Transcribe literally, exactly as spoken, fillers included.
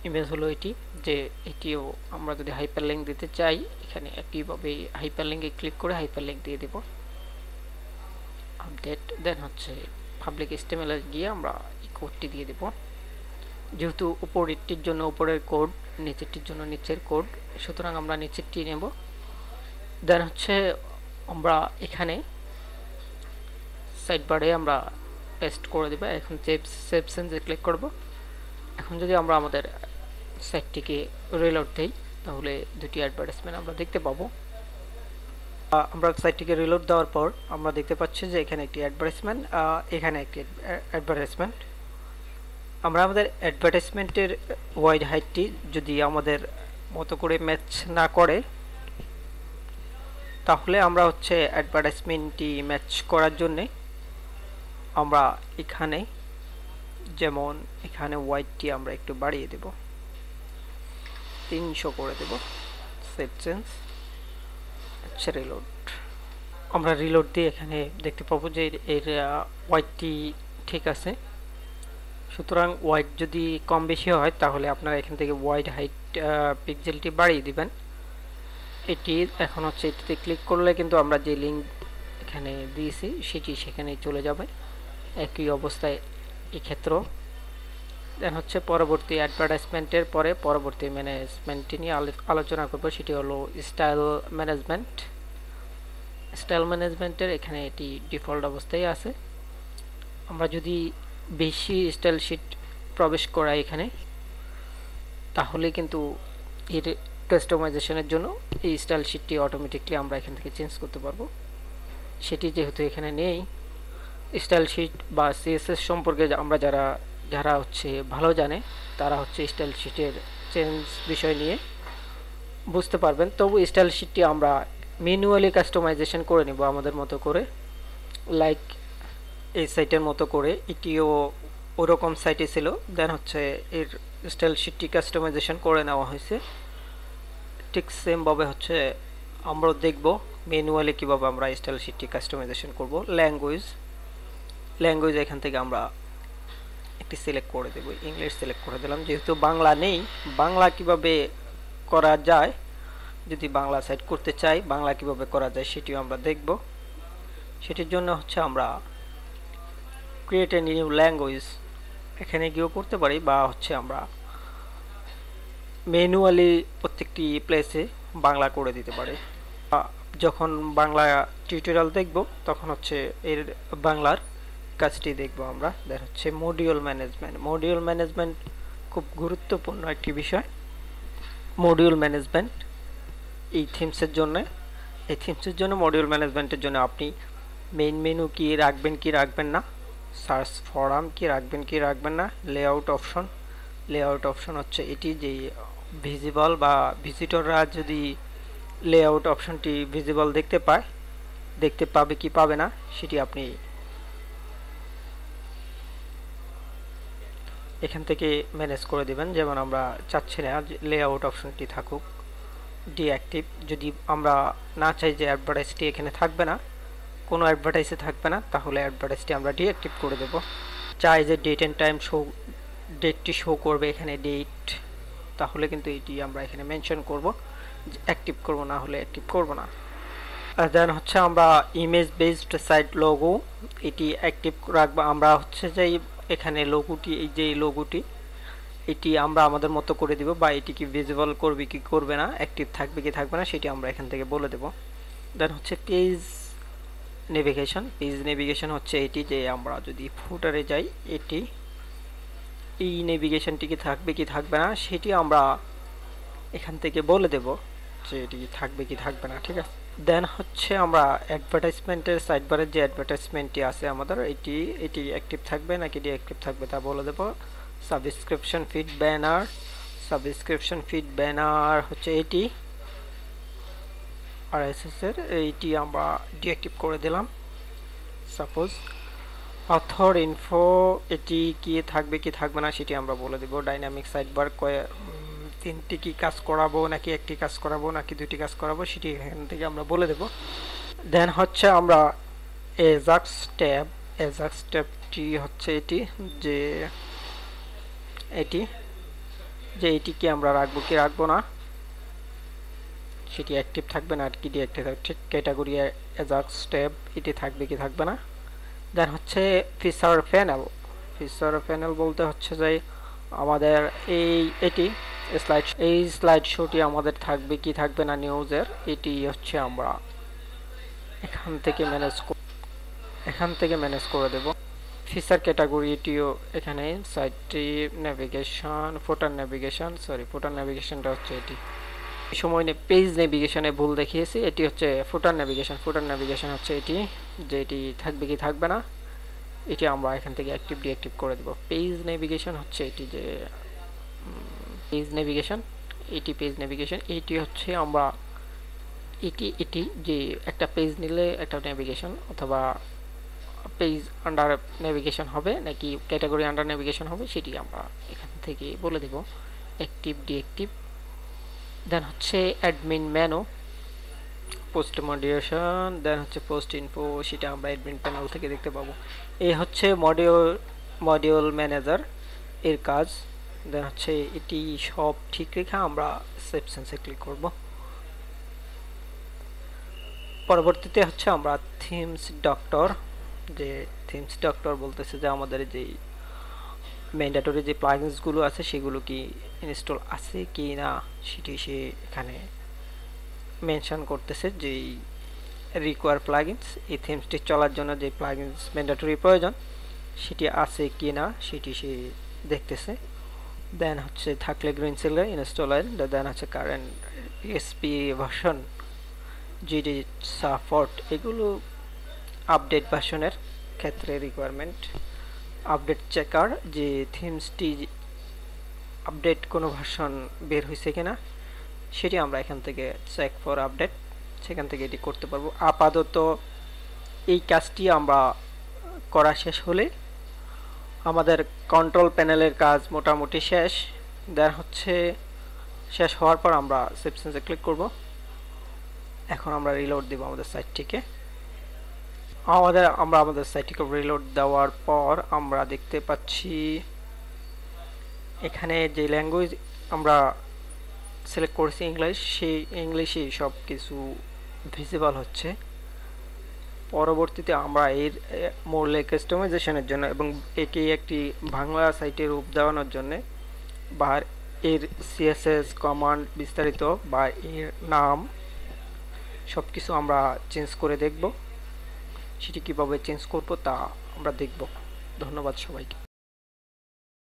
Image হলো এটি, যে এটিও আমরা যদি হাইপারলিংক দিতে চাই এখানে একইভাবে হাইপারলিংকে ক্লিক করে হাইপারলিংক দিয়ে দেব আপডেট। দেন হচ্ছে পাবলিক এসটিএমএল এ গিয়ে আমরা এই কোডটি দিয়ে দেব। যেহেতু উপরেরটির জন্য উপরের কোড, নিচেরটির জন্য নিচের কোড, সুতরাং আমরা নিচেরটি নেব। দেন হচ্ছে আমরা এখানে সাইড বারে আমরা পেস্ট করে দেব। এখন সেভ সেভ চেঞ্জে ক্লিক করব। এখন যদি আমরা আমাদের সাইটটিকে রিলোড দেই তাহলে দুটি অ্যাডভার্টাইজমেন্ট আমরা দেখতে পাবো। আমরা সাইটটিকে রিলোড দেওয়ার পর আমরা দেখতে পাচ্ছি যে এখানে একটি অ্যাডভার্টাইজমেন্ট, এখানে একটি অ্যাডভার্টাইজমেন্ট। আমরা আমাদের অ্যাডভার্টাইজমেন্টের ওয়াইড হাইটটি যদি আমাদের মতো করে ম্যাচ না করে তাহলে আমরা হচ্ছে অ্যাডভার্টাইজমেন্টটি ম্যাচ করার জন্য আমরা এখানে যেমন এখানে ওয়াইডটি আমরা একটু বাড়িয়ে দেব, তিনশো করে দেব। সেভ চেঞ্জ, আচ্ছা রিলোড। আমরা রিলোড দিয়ে এখানে দেখতে পাবো যে এর ওয়াইডটি ঠিক আছে। সুতরাং ওয়াইড যদি কম বেশি হয় তাহলে আপনারা এখান থেকে ওয়াইড হাইট পিক্সেলটি বাড়িয়ে দিবেন। এটি এখন হচ্ছে এটিতে ক্লিক করলে কিন্তু আমরা যে লিঙ্ক এখানে দিয়েছি সেটি সেখানে চলে যাবে একই অবস্থায় এক্ষেত্রেও। দেন হচ্ছে পরবর্তী অ্যাডভার্টাইজমেন্টের পরে পরবর্তী ম্যানেজমেন্টটি নিয়ে আলোচনা করব, সেটি হলো স্টাইল ম্যানেজমেন্ট। স্টাইল ম্যানেজমেন্টের এখানে এটি ডিফল্ট অবস্থায় আছে। আমরা যদি বেশি স্টাইল শিট প্রবেশ করাই এখানে তাহলে কিন্তু এর কাস্টমাইজেশনের জন্য এই স্টাইল শিটটি অটোমেটিকলি আমরা এখান থেকে চেঞ্জ করতে পারবো। সেটি যেহেতু এখানে নেই, স্টাইল শিট বা সিএসএস সম্পর্কে আমরা যারা যারা হচ্ছে ভালো জানে তারা হচ্ছে স্টাইল শিটের চেঞ্জ বিষয় নিয়ে বুঝতে পারবেন। তবু স্টাইল শিটটি আমরা ম্যানুয়ালি কাস্টমাইজেশন করে নিব আমাদের মতো করে, লাইক এই সাইটের মতো করে। এটিও ওরকম সাইটে ছিল, দেন হচ্ছে এর স্টাইল শিটটি কাস্টমাইজেশন করে নেওয়া হয়েছে। ঠিক সেমভাবে হচ্ছে আমরা দেখব ম্যানুয়ালি কীভাবে আমরা স্টাইল শিটটি কাস্টমাইজেশন করব। ল্যাঙ্গুয়েজ ল্যাঙ্গুয়েজ এখান থেকে আমরা একটি সিলেক্ট করে দেব, ইংলিশ সিলেক্ট করে দিলাম। যেহেতু বাংলা নেই, বাংলা কিভাবে করা যায়, যদি বাংলা সাইট করতে চাই বাংলা কিভাবে করা যায় সেটিও আমরা দেখব। সেটির জন্য হচ্ছে আমরা ক্রিয়েট এ নিউ ল্যাঙ্গুয়েজ এখানে গিয়েও করতে পারি, বা হচ্ছে আমরা ম্যানুয়ালি প্রত্যেকটি প্লেসে বাংলা করে দিতে পারি। যখন বাংলা টিউটোরিয়াল দেখব তখন হচ্ছে এর বাংলার কাজটি দেখব আমরা। দেন হচ্ছে মডিউল ম্যানেজমেন্ট। মডিউল ম্যানেজমেন্ট খুব গুরুত্বপূর্ণ একটি বিষয়। মডিউল ম্যানেজমেন্ট এই থিমসের জন্য এই থিমসের জন্য মডিউল ম্যানেজমেন্টের জন্য আপনি মেইন মেনু কি রাখবেন কি রাখবেন না, সার্চ ফরাম কি রাখবেন কি রাখবেন না, লেআউট অপশন লেআউট অপশন হচ্ছে এটি যে ভিজিবল বা ভিজিটররা যদি লেআউট অপশনটি ভিজিবল দেখতে পায় দেখতে পাবে কি পাবে না সেটি আপনি এখান থেকে ম্যানেজ করে দিবেন। যেমন আমরা চাচ্ছি না লেআউট অপশনটি থাকুক, ডিঅ্যাক্টিভ। যদি আমরা না চাই যে অ্যাডভার্টাইজটি এখানে থাকবে না, কোনো অ্যাডভার্টাইজে থাকবে না, তাহলে অ্যাডভার্টাইজটি আমরা ডিঅ্যাক্টিভ করে দেব। চাই যে ডেট অ্যান্ড টাইম শো ডেটটি শো করবে এখানে ডেট, তাহলে কিন্তু এটি আমরা এখানে মেনশন করব, অ্যাক্টিভ করব, না হলে অ্যাক্টিভ করব না। আর দেন হচ্ছে আমরা ইমেজ বেসড সাইট লোগো এটি অ্যাক্টিভ রাখবো। আমরা হচ্ছে যে এখানে লোগোটি এই যে লোগোটি এটি আমরা আমাদের মতো করে দিব, বা এটি কি ভিজিবল করবে কি করবে না, অ্যাক্টিভ থাকবে কি থাকবে না সেটি আমরা এখান থেকে বলে দেব। দেন হচ্ছে পেজ নেভিগেশন। পেজ নেভিগেশন হচ্ছে এটি যে আমরা যদি ফুটারে যাই এটি এই নেভিগেশনটি কি থাকবে কি থাকবে না সেটি আমরা এখান থেকে বলে দেব যে এটি থাকবে কি থাকবে না, ঠিক আছে। দেন হচ্ছে আমরা অ্যাডভার্টাইজমেন্টের সাইড বারের যে অ্যাডভার্টাইজমেন্টটি আছে আমাদের এটি এটি অ্যাক্টিভ থাকবে নাকি ডিঅ্যাক্টিভ থাকবে তা বলে দেব। Subscription feed banner subscription feed banner হচ্ছে এটি আর এস এস এর এইটি আমরা ডিঅ্যাক্টিভ করে দিলাম। সাপোজ অথর ইনফো এটি কি থাকবে কি থাকবে না সেটি আমরা বলে দেব। ডাইনামিক সাইড বার তিনটি কি কাজ করাবো নাকি একটি কাজ করাবো নাকি দুটি কাজ করাবো সেটি এখান থেকে আমরা বলে দেব। দেন হচ্ছে আমরা এজাক্স ট্যাব এজাক্স ট্যাবটি হচ্ছে এটি যে এটি যে এটিকে আমরা রাখবো কি রাখবো না, সেটি অ্যাক্টিভ থাকবে না আর কি ডিঅ্যাক্টিভ থাকছে। ক্যাটাগরি অ্যাজাক্স ট্যাব এটি থাকবে কি থাকবে না। দেন হচ্ছে ফিচার প্যানেল। ফিচার প্যানেল বলতে হচ্ছে যে আমাদের এই এটি স্লাইড এই স্লাইড শোটি আমাদের থাকবে কি থাকবে না নিউজের, এটি হচ্ছে আমরা এখান থেকে ম্যানেজ এখান থেকে ম্যানেজ করে দেব। ফিচার ক্যাটাগরি এটিও এখানে সাইটটি navigation footer navigation sorry footer নেভিগেশনটা হচ্ছে এটি সময় পেজ নেভিগেশনে ভুল দেখিয়েছি, এটি হচ্ছে ফুটার নেভিগেশন। ফুটার নেভিগেশন হচ্ছে এটি, যে এটি থাকবে কি থাকবে না, এটি আমরা এখান থেকে অ্যাক্টিভ ডিঅ্যাক্টিভ করে দেব। পেজ নেভিগেশন হচ্ছে এটি, যে পেজ নেভিগেশন এটি পেজ নেভিগেশন এটি হচ্ছে আমরা এটি এটি যে একটা পেজ নিলে একটা নেভিগেশন অথবা পেজ আন্ডার নেভিগেশন হবে নাকি ক্যাটাগরি আন্ডার নেভিগেশন হবে সেটি আমরা এখান থেকে বলে দেব অ্যাক্টিভ ডিঅ্যাক্টিভ। দেন হচ্ছে admin menu, post modulation, then হচ্ছে পোস্ট ইনফো, সেটা আমরা অ্যাডমিন প্যানেল থেকে দেখতে পাবো। এই হচ্ছে মডিউল মডিউল ম্যানেজার এর কাজ। দেন হচ্ছে এটি সব ঠিক রেখে আমরা সেভ সেন্সে ক্লিক করব। পরবর্তীতে হচ্ছে আমরা থিমস ডক্টর, যে থিমস ডক্টর বলতেছে যে আমাদের যেই ম্যান্ডেটরি যে প্লাগইনসগুলো আছে সেগুলো কি ইনস্টল আছে কি না সেটি সে এখানে মেনশন করতেছে। যেই রিকোয়ার প্লাগইনস এই থিমসটি চলার জন্য যে প্লাগইনস ম্যান্ডেটরি প্রয়োজন সেটি আছে কি না সেটি সে দেখতেছে। দেন হচ্ছে থাকলে গ্রিন সিলে ইনস্টলার, দেন হচ্ছে current SP version, GD support, এগুলো আপডেট ভার্সনের ক্ষেত্রে রিকোয়ারমেন্ট। আপডেট চেকার, যে থিমসটি আপডেট কোনো ভার্সন বের হয়েছে কিনা সেটি আমরা এখান থেকে চেক ফর আপডেট সেখান থেকে এটি করতে পারবো। আপাতত এই কাজটি আমরা করা শেষ হলে আমাদের কন্ট্রোল প্যানেলের কাজ মোটামুটি শেষ। দেন হচ্ছে শেষ হওয়ার পর আমরা সেভ সেন্সে ক্লিক করব। এখন আমরা রিলোড দেব আমাদের সাইটটিকে। আমাদের আমরা আমাদের সাইটটিকে রিলোড দেওয়ার পর আমরা দেখতে পাচ্ছি এখানে যে ল্যাঙ্গুয়েজ আমরা সিলেক্ট করেছি ইংলিশ, সেই ইংলিশে সব কিছু ভিজিবল হচ্ছে। পরবর্তীতে আমরা এর মোরলে কাস্টমাইজেশনের জন্য এবং একে একটি বাংলা সাইটে রূপ দেওয়ানোর জন্য বা এর সিএসএস কমান্ড বিস্তারিত বা এর নাম সব কিছু আমরা চেঞ্জ করে দেখব। সেটি কীভাবে চেঞ্জ করব তা আমরা দেখব। ধন্যবাদ সবাইকে।